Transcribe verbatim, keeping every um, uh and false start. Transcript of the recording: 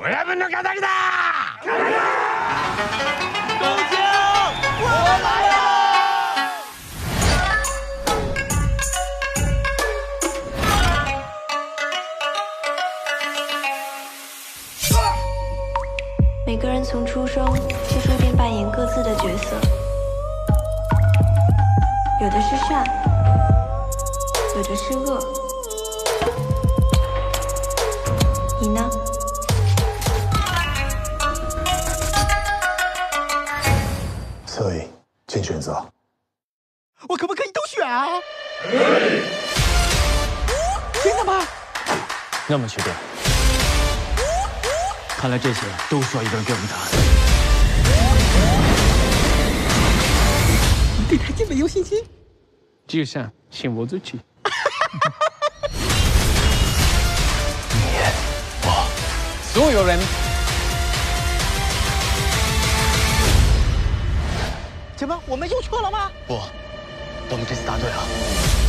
俺们能干大的！ 东京，我们来了！ 每个人从出生就注定扮演各自的角色，有的是善，有的是恶。你呢？ 所以，请选择。 我可不可以都选啊？真的吗？ 那么确定？看来这些都需要一个人给我们答案。 你对台积美有信心？ 就像信我自己。 你，我， 所有人。 怎么，我们又错了吗？ 不，我们这次答对了。